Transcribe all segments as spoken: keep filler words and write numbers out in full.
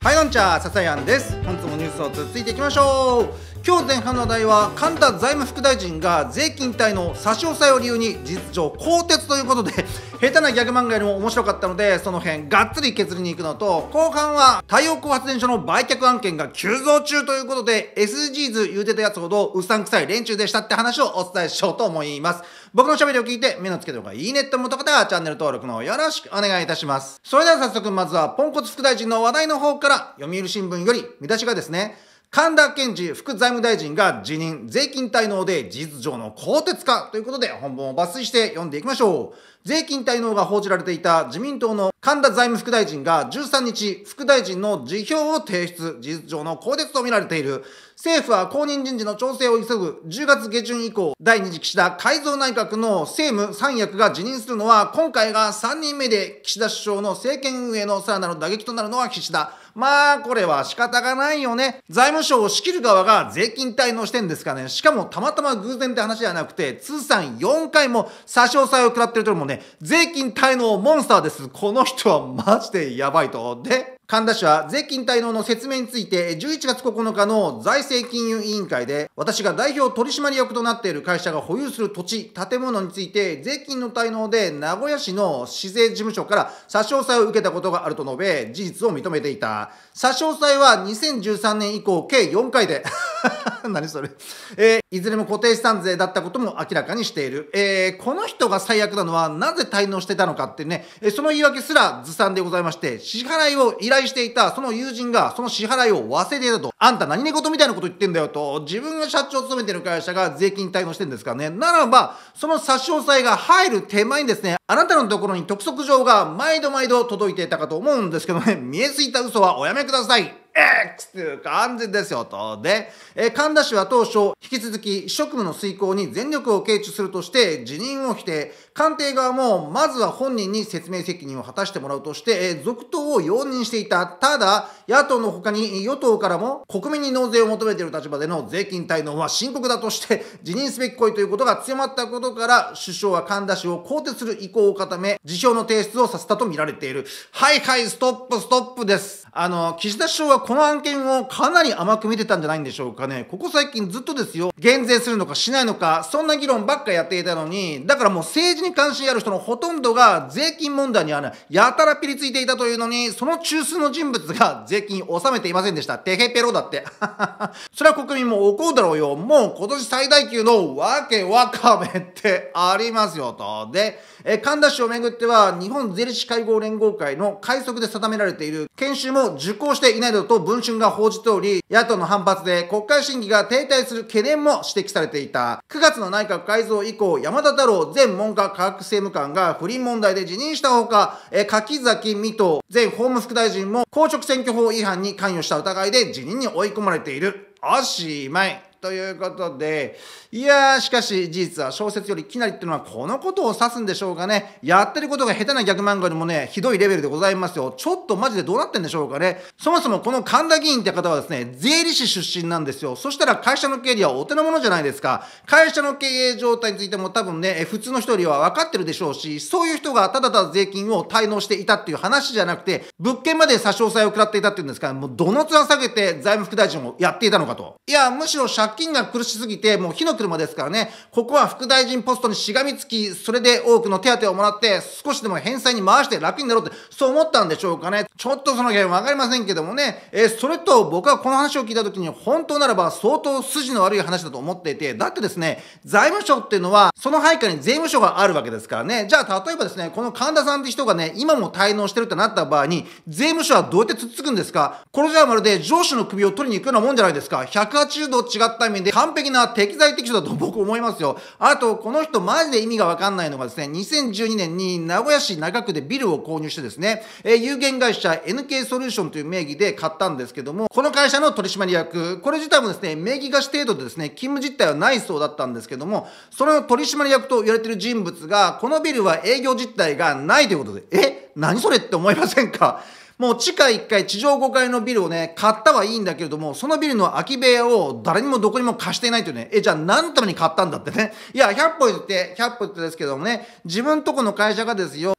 はい、こんにちは、笹谷です。本日もニュースを続いていきましょう。今日前半の話題は、神田財務副大臣が税金滞納差し押さえを理由に事実上更迭ということで下手なギャグ漫画よりも面白かったので、その辺がっつり削りに行くのと、後半は太陽光発電所の売却案件が急増中ということで エスディージーズ 言うてたやつほどうさんくさい連中でしたって話をお伝えしようと思います。僕の喋りを聞いて目のつけた方がいいねって思った方はチャンネル登録のよろしくお願いいたします。それでは早速、まずはポンコツ副大臣の話題の方から。読売新聞より見出しがですね、神田健次副財務大臣が辞任、税金滞納で事実上の更迭かということで、本文を抜粋して読んでいきましょう。税金滞納が報じられていた自民党の神田財務副大臣がじゅうさんにち、副大臣の辞表を提出、事実上の更迭とみられている。政府は後任人事の調整を急ぐじゅうがつげじゅん以降、だいに次岸田改造内閣の政務三役が辞任するのは今回がさんにんめで、岸田首相の政権運営のさらなる打撃となるのは岸田。まあこれは仕方がないよね。財務省を仕切る側が税金滞納してんですかね。しかもたまたま偶然って話じゃなくて、通算よんかいも差し押さえを食らってるというのもね、税金滞納モンスターです。この人はマジでやばいと。で、神田氏は税金滞納の説明についてじゅういちがつここのかの財政金融委員会で、私が代表取締役となっている会社が保有する土地、建物について税金の滞納で名古屋市の市税事務所から差し押さえを受けたことがあると述べ、事実を認めていた。差し押さえはにせんじゅうさんねん以降計よんかいで何それ、えー、いずれも固定資産税だったことも明らかにしている。えー、この人が最悪なのはなぜ滞納してたのかってね、えー、その言い訳すらずさんでございまして、支払いを依頼していたその友人がその支払いを忘れていたと。あんた何寝言みたいなこと言ってんだよと。自分が社長を務めている会社が税金滞納してるんですからね。ならばその差し押さえが入る手前にですね、あなたのところに督促状が毎度毎度届いていたかと思うんですけどね、見えすぎた嘘はおやめください。X っていう感じですよと。で、えー、神田氏は当初引き続き職務の遂行に全力を傾注するとして辞任を否定。官邸側もまずは本人に説明責任を果たしてもらうとして、えー、続投を容認していた。ただ野党の他に与党からも国民に納税を求めている立場での税金滞納は深刻だとして辞任すべき行為ということが強まったことから、首相は神田氏を更迭する意向を固め辞表の提出をさせたと見られている。はいはい、ストップストップです。あの岸田首相はこの案件をかなり甘く見てたんじゃないんでしょうかね。ここ最近ずっとですよ、減税するのかしないのか、そんな議論ばっかやっていたのに、だからもう政治に関心ある人のほとんどが税金問題には、ね、やたらピリついていたというのに、その中枢の人物が税金を納めていませんでした。てへぺろだってそれは国民も怒るだろうよ。もう今年最大級のわけわかめってありますよと。で、え神田氏をめぐっては日本税理士会合連合会の快速で定められている研修も受講していないなどと文春が報じており、野党の反発で国会審議が停滞する懸念も指摘されていた。くがつの内閣改造以降、山田太郎前文科科学政務官が不倫問題で辞任したほか、え柿崎水戸前法務副大臣も公職選挙法違反に関与した疑いで辞任に追い込まれている。おしまいということで、いやー、しかし事実は小説よりきなりっていうのはこのことを指すんでしょうかね。やってることが下手なギャグ漫画でもね、ひどいレベルでございますよ。ちょっとマジでどうなってんでしょうかね。そもそもこの神田議員って方はですね、税理士出身なんですよ。そしたら会社の経理はお手の物じゃないですか。会社の経営状態についても多分ね、普通の人よりは分かってるでしょうし、そういう人がただただ税金を滞納していたっていう話じゃなくて、物件まで差し押さえを食らっていたっていうんですから、もうどの面下げて財務副大臣をやっていたのかと。いや、むしろ借金が苦しすぎて、もう火の車ですからね、ここは副大臣ポストにしがみつき、それで多くの手当をもらって、少しでも返済に回して楽になろうって、そう思ったんでしょうかね。ちょっとその辺わかりませんけどもね、えー、それと僕はこの話を聞いた時に、本当ならば相当筋の悪い話だと思っていて、だってですね、財務省っていうのは、その配下に税務署があるわけですからね。じゃあ、例えばですね、この神田さんって人がね、今も滞納してるってなった場合に、税務署はどうやってつっつくんですか？これじゃあまるで上司の首を取りに行くようなもんじゃないですか。ひゃくはちじゅうど違った意味で完璧な適材適所だと僕思いますよ。あと、この人マジで意味がわかんないのがですね、にせんじゅうにねんに名古屋市中区でビルを購入してですね、えー、有限会社 エヌケー ソリューションという名義で買ったんですけども、この会社の取締役、これ自体もですね、名義貸し程度でですね、勤務実態はないそうだったんですけども、その取締役と言われている人物が、このビルは営業実態がないということで、え、何それって思いませんか？もう地下いっかい地上ごかいのビルをね、買ったはいいんだけれども、そのビルの空き部屋を誰にもどこにも貸していないというね、え、じゃあ何のために買ったんだってね。いや、ひゃっぽ言って、ひゃっぽ言ってですけどもね、自分とこの会社がですよ、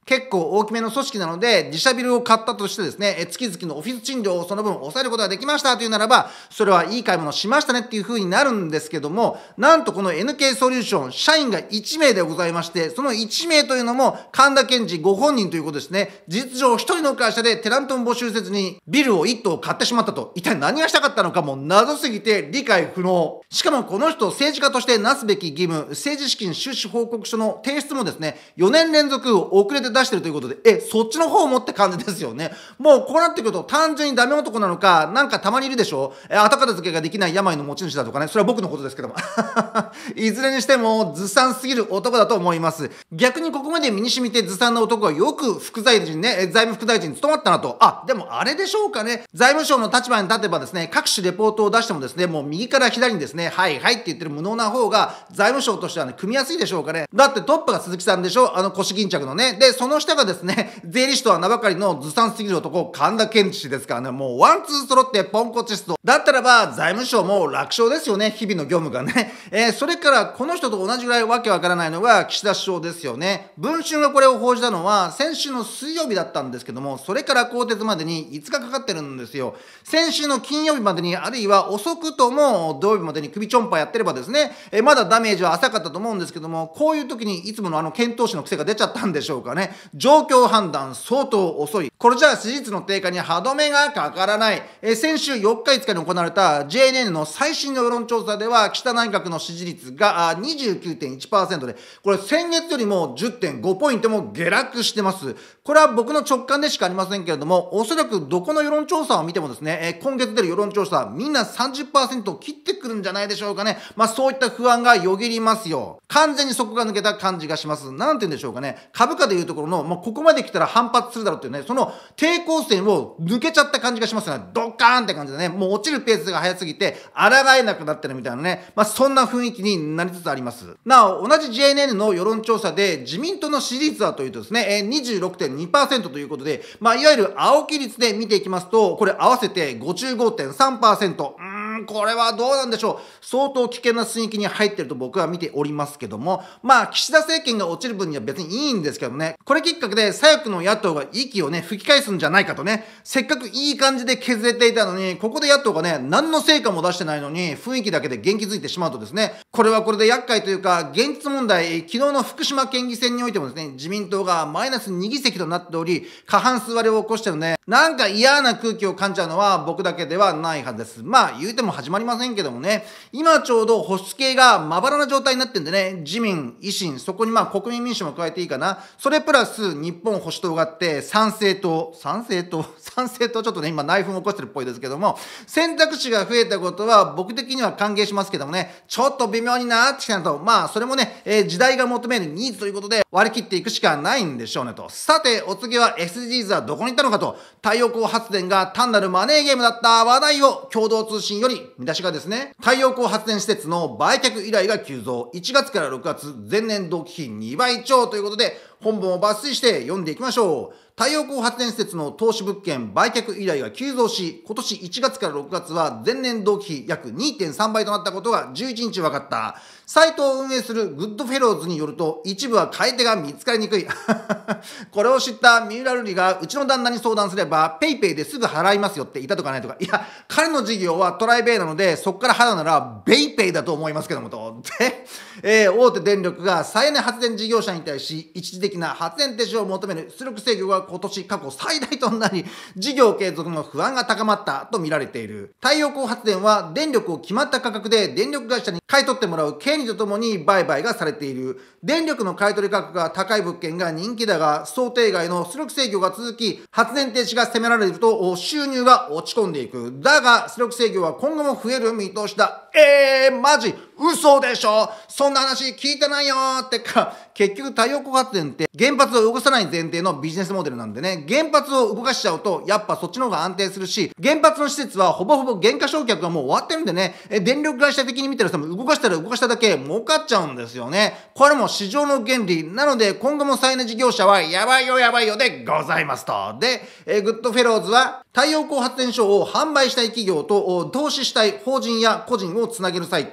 結構大きめの組織なので、自社ビルを買ったとしてですね、月々のオフィス賃料をその分抑えることができましたというならば、それはいい買い物しましたねっていう風になるんですけども、なんとこの エヌケー ソリューション、社員がいちめいでございまして、そのいちめいというのも神田健二ご本人ということですね。事実上ひとりの会社でテナントも募集せずにビルをいっ棟買ってしまったと、一体何がしたかったのかも謎すぎて理解不能。しかもこの人、政治家としてなすべき義務、政治資金収支報告書の提出もですね、よねんれんぞく遅れて出してるということで、え、そっちの方もって感じですよね。もうこうなってくると単純にダメ男なのか、なんかたまにいるでしょ、え、後片付けができない病の持ち主だとかね、それは僕のことですけども。いずれにしてもずさんすぎる男だと思います。逆にここまで身に染みてずさんな男はよく副大臣ね、財務副大臣に務まったなと。あ、でもあれでしょうかね。財務省の立場に立てばですね、各種レポートを出してもですね、もう右から左にですね、はいはいって言ってる無能な方が財務省としてはね、組みやすいでしょうかね。だってトップが鈴木さんでしょ、あの腰巾着のね。で、その下がですね、税理士とは名ばかりのずさんすぎる男、神田健二氏ですからね、もうワンツー揃ってポンコチスト。だったらば、財務省も楽勝ですよね、日々の業務がね。えー、それからこの人と同じぐらいわけわからないのが岸田首相ですよね。文春がこれを報じたのは先週の水曜日だったんですけども、それから更迭までにいつかかかってるんですよ。先週の金曜日までに、あるいは遅くとも土曜日までに首ちょんぱやってればですね、えー、まだダメージは浅かったと思うんですけども、こういう時にいつものあの検討士の癖が出ちゃったんでしょうかね。状況判断相当遅い。これじゃあ支持率の低下に歯止めがかからない。えー、先週よっかいつかに行われた ジェーエヌエヌ の最新の世論調査では、岸田内閣の支持率が にじゅうきゅうてんいちパーセント で、これ先月よりも じゅってんご ポイントも下落してます。これは僕の直感でしかありませんけれども、おそらくどこの世論調査を見てもですね、えー、今月出る世論調査、みんな さんじゅっパーセント を切ってくるんじゃないでしょうかね。まあそういった不安がよぎりますよ。完全に底が抜けた感じがします。なんて言うんでしょうかね。株価でいうところの、もうここまで来たら反発するだろうっていうね、その抵抗線を抜けちゃった感じがしますよね。ドッカーンって感じでね、もう落ちるペースが速すぎて、抗えなくなってるみたいなね、まあそんな雰囲気になりつつあります。なお、同じ ジェーエヌエヌ の世論調査で自民党の支持率はというとですね、にじゅうろくてんにパーセント ということで、まあいわゆる青木率で見ていきますと、これ合わせて ごじゅうごてんさんパーセント。うーん、これはどうなんでしょう。相当危険な水域に入ってると僕は見ておりますけども、まあ岸田政権が落ちる分には別にいいんですけどね、これきっかけで左翼の野党が息をね、吹き返すんじゃないかとね、せっかくいい感じで削れていたのに、ここで野党がね、何の成果も出してないのに、雰囲気だけで元気づいてしまうとですね、これはこれで厄介というか、現実問題、昨日の福島県議選においてもですね、自民党がマイナスにぎせきとなっており、過半数割れを起こしてるね、なんか嫌な空気を感じちゃうのは僕だけではないはずです。まあ言うても始まりませんけどもね、今ちょうど保守系がまばらな状態になってんでね、自民、維新、そこにまあ国民民主も加えていいかな、それプラス日本保守党があって、参政党、参政党、参政党ちょっとね、今内紛を起こしてるっぽいですけども、選択肢が増えたことは僕的には歓迎しますけどもね、ちょっと微妙になってきたのと、まあそれもね、えー、時代が求めるニーズということで割り切っていくしかないんでしょうねと。さて、お次は エスディージーズ はどこに行ったのかと、太陽光発電が単なるマネーゲームだった話題を共同通信より、見出しがですね、太陽光発電施設の売却依頼が急増、いちがつからろくがつ前年同期比にばいちょうということで、本文を抜粋して読んでいきましょう。太陽光発電施設の投資物件売却依頼が急増し、今年いちがつからろくがつは前年同期比約 にてんさんばいとなったことがじゅういちにち分かった。サイトを運営するグッドフェローズによると、一部は買い手が見つかりにくい。これを知った三浦瑠麗がうちの旦那に相談すれば、ペイペイですぐ払いますよって言ったとかないとか、いや、彼の事業はトライベイなので、そこから払うならベイペイだと思いますけどもと。で、えー、大手電力が再エネ発電事業者に対し、一時的な発電停止を求める出力制御が今年過去最大となり、事業継続の不安が高まったと見られている。太陽光発電は電力を決まった価格で電力会社に買い取ってもらう権利とともに売買がされている。電力の買い取り価格が高い物件が人気だが、想定外の出力制御が続き、発電停止が責められると収入が落ち込んでいく。だが、出力制御は今後も増える見通しだ。えー、マジ嘘でしょ、そんな話聞いてないよーってか、結局太陽光発電って原発を動かさない前提のビジネスモデルなんでね、原発を動かしちゃうとやっぱそっちの方が安定するし、原発の施設はほぼほぼ減価償却がもう終わってるんでね、え電力会社的に見てる人も動かしたら動かしただけ儲かっちゃうんですよね。これも市場の原理なので、今後も再エネ事業者はやばいよやばいよでございますと。で、えグッドフェローズは太陽光発電所を販売したい企業と投資したい法人や個人をつなげるサイト、太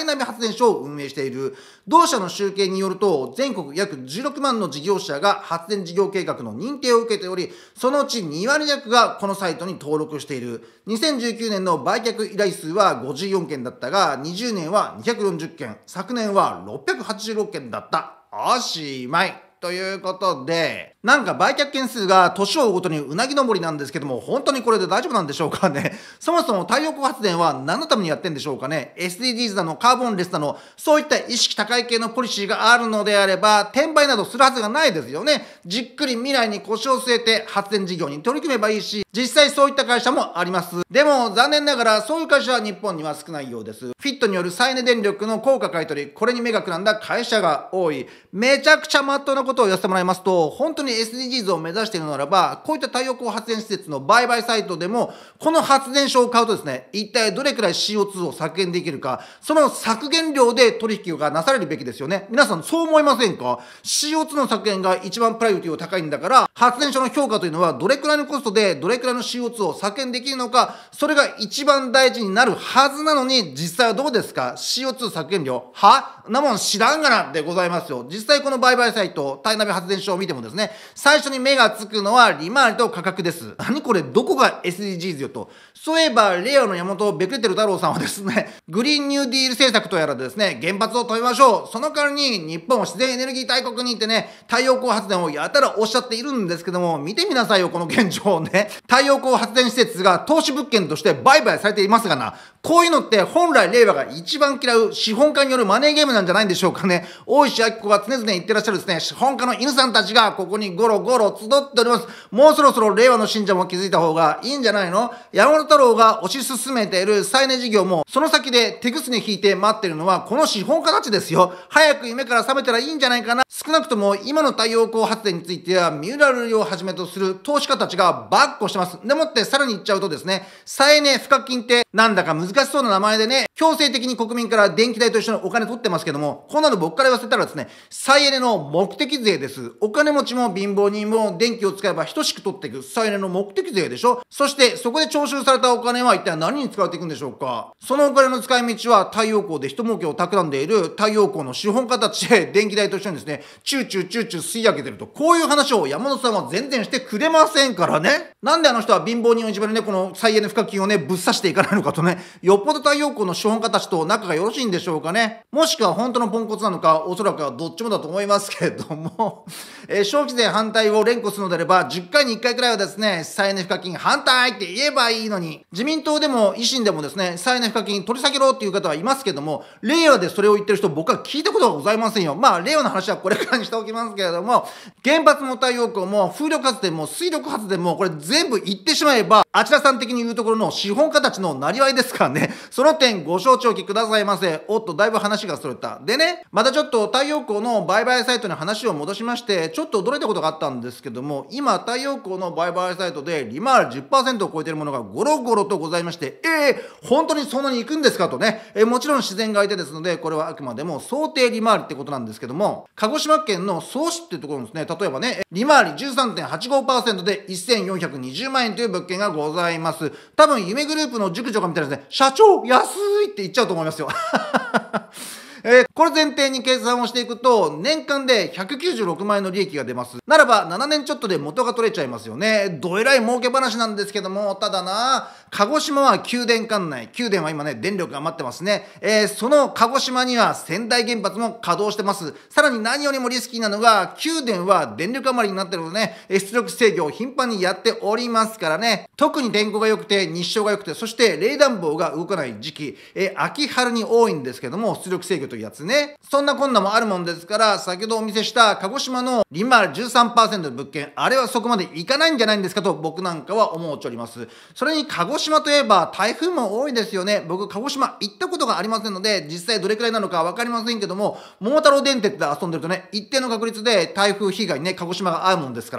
ナビ発電所を運営している。同社の集計によると、全国約じゅうろくまんの事業者が発電事業計画の認定を受けており、そのうちにわり弱がこのサイトに登録している。にせんじゅうきゅうねんの売却依頼数はごじゅうよんけんだったが、にじゅうねんはにひゃくよんじゅっけん、昨年はろっぴゃくはちじゅうろっけんだった。おしまい。ということで、なんか売却件数が年を追うごとにうなぎ登りなんですけども、本当にこれで大丈夫なんでしょうかね。そもそも太陽光発電は何のためにやってんでしょうかね。エスディージーズ だのカーボンレスだの、そういった意識高い系のポリシーがあるのであれば、転売などするはずがないですよね。じっくり未来に腰を据えて発電事業に取り組めばいいし、実際そういった会社もあります。でも残念ながらそういう会社は日本には少ないようです。フィットによる再エネ電力の高価買取、これに目がくらんだ会社が多い。めちゃくちゃまっとうなことを言わせてもらいますと、本当に エスディージーズ を目指しているならば、こういった太陽光発電施設の売買サイトでも、この発電所を買うとですね、一体どれくらい シーオーツー を削減できるか、その削減量で取引がなされるべきですよね。皆さんそう思いませんか？ シーオーツー の削減が一番プライオリティが高いんだから、発電所の評価というのはどれくらいのコストでどれくらいの シーオーツー を削減できるのか、それが一番大事になるはずなのに、実際はどうですか？ シーオーツー 削減量はなもん知らんがなでございますよ。実際この売買サイト、タイナビ発電所を見てもですね、最初に目がつくのは利回りと価格です。何これ、どこが エスディージーズ よと。そういえば、令和の山本ベクレテル太郎さんはですね、グリーンニューディール政策とやらでですね、原発を止めましょう。その代わりに日本を自然エネルギー大国にってね、太陽光発電をやたらおっしゃっているんですけども、見てみなさいよ、この現状をね。太陽光発電施設が投資物件として売買されていますがな、こういうのって本来令和が一番嫌う資本家によるマネーゲームなんじゃないんでしょうかね。大石明子が常々言ってらっしゃるですね、資本家の犬さんたちがここにゴロゴロ集っております。もうそろそろ令和の信者も気づいた方がいいんじゃないの？山本太郎が推し進めている再エネ事業も、その先で手ぐすね引いて待ってるのはこの資本家たちですよ。早く夢から覚めたらいいんじゃないかな。少なくとも今の太陽光発電については三浦瑠麗をはじめとする投資家たちがバッコしてます。でもってさらに言っちゃうとですね、再エネ賦課金ってなんだか難しそうな名前でね、強制的に国民から電気代と一緒にお金取ってますけども、こんなの僕から言わせたらですね、再エネの目的税です。お金持ちも貧乏人も電気を使えば等しく取っていく再エネの目的税でしょ。そしてそこで徴収されたお金は一体何に使われていくんでしょうか。そのお金の使い道は太陽光で一儲けを企んでいる太陽光の資本家たちで電気代と一緒にですね、チューチューチューチュー吸い上げてると、こういう話を山本さんは全然してくれませんからね。なんであの人は貧乏人をいじめるね、この再エネ賦課金をね、ぶっ刺していかないのかとね、よっぽど太陽光の資本家たちと仲がよろしいんでしょうかね。もしくは本当のポンコツなのか、おそらくはどっちもだと思いますけれども、えー、消費税反対を連呼するのであれば、じゅっかいにいっかいくらいはですね、再エネ賦課金反対って言えばいいのに、自民党でも維新でもですね、再エネ賦課金取り下げろっていう方はいますけども、令和でそれを言ってる人僕は聞いたことがございませんよ。まあ令和の話はこれからにしておきますけれども、原発も太陽光も風力発電も水力発電もこれ全部言ってしまえば、あちらさん的に言うところの資本家たちのなりわいですからね。その点ご承知おきくださいませ。おっとだいぶ話がそれた。でね、またちょっと太陽光の売買サイトに話を戻しまして、ちょっと驚いたことがあったんですけども、今太陽光の売買サイトで利回り じゅっパーセント を超えているものがゴロゴロとございまして、えー、本当にそんなに行くんですかとね、えー、もちろん自然が相手ですので、これはあくまでも想定利回りってことなんですけども、鹿児島県の曽市っていうところですね、例えばね、利回り じゅうさんてんはちごパーセント でせんよんひゃくにじゅうまんえんという物件がございます。多分夢グループの熟女が見たらですね、社長安いって言っちゃうと思いますよ。えー、これ前提に計算をしていくと、年間でひゃくきゅうじゅうろくまんえんの利益が出ます。ならば、ななねんちょっとで元が取れちゃいますよね。どえらい儲け話なんですけども、ただな、鹿児島は九電管内。九電は今ね、電力が余ってますね。えー、その鹿児島には仙台原発も稼働してます。さらに何よりもリスキーなのが、九電は電力余りになってるのでね、出力制御を頻繁にやっておりますからね。特に天候が良くて、日照が良くて、そして冷暖房が動かない時期、えー、秋春に多いんですけども、出力制御というやつね。そんなこんなもあるもんですから、先ほどお見せした鹿児島の利回り じゅうさんパーセント の物件、あれはそこまでいかないんじゃないんですかと僕なんかは思っております。それに鹿児島といえば台風も多いですよね。僕鹿児島行ったことがありませんので、実際どれくらいなのかわかりませんけども、桃太郎電鉄で遊んでるとね、一定の確率で台風被害にね、鹿児島が合うもんですから。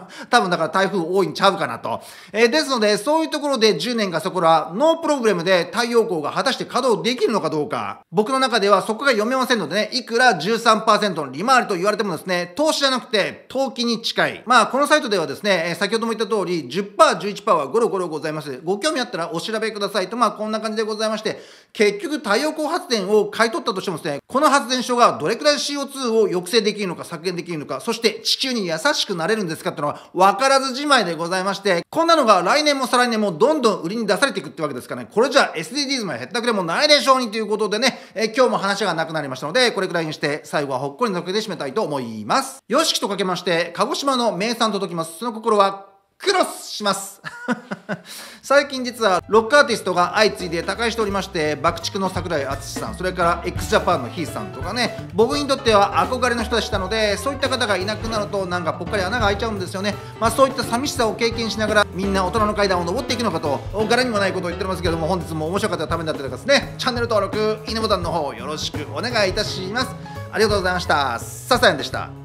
多分だから台風多いんちゃうかなと。えー、ですので、そういうところでじゅうねんがそこら、ノープログラムで太陽光が果たして稼働できるのかどうか。僕の中ではそそこが読めませんのでね、いくら じゅうさんパーセント の利回りと言われてもですね、投資じゃなくて投機に近い。まあこのサイトではですね、先ほども言った通り じゅっパーセント、じゅういちパーセント はゴロゴロございます。ご興味あったらお調べくださいと、まあこんな感じでございまして、結局太陽光発電を買い取ったとしてもですね、この発電所がどれくらい シーオーツー を抑制できるのか削減できるのか、そして地球に優しくなれるんですかっていうのは分からずじまいでございまして、こんなのが来年も再来年もどんどん売りに出されていくってわけですからね、これじゃ エスディージーズ もへったくれもないでしょうにということでね、え今日も話がなくなりましたので、これくらいにして最後はほっこりのけで締めたいと思います。よしきとかけまして、鹿児島の名産と解きます。その心はクロスします最近実はロックアーティストが相次いで他界しておりまして、爆竹の桜井敦さん、それから x ジャパンのヒーさんとかね、僕にとっては憧れの人でしたので、そういった方がいなくなるとなんかぽっかり穴が開いちゃうんですよね。まあそういった寂しさを経験しながら、みんな大人の階段を登っていくのかと柄にもないことを言っておりますけども、本日も面白かったためになってですね、チャンネル登録、いいねボタンの方よろしくお願いいたします。ありがとうございました。ささやんでした。